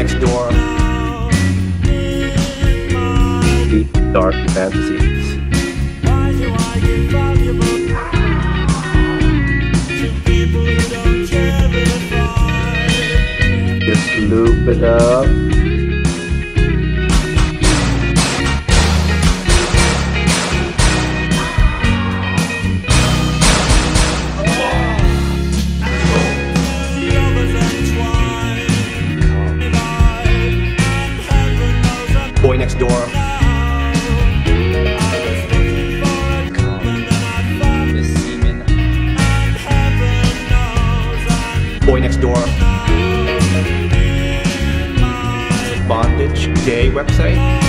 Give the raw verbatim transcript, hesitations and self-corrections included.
Next Door. Deep dark fantasies. Just loop it up. Boy Next Door. Boy Next Door. Bondage gay website.